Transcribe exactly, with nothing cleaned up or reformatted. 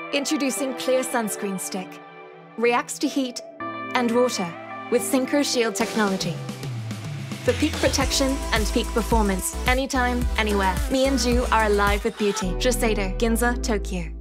Introducing Clear Sunscreen Stick. Reacts to heat and water with Synchro Shield technology. For peak protection and peak performance, anytime, anywhere. Me and you are alive with beauty. Shiseido, Ginza, Tokyo.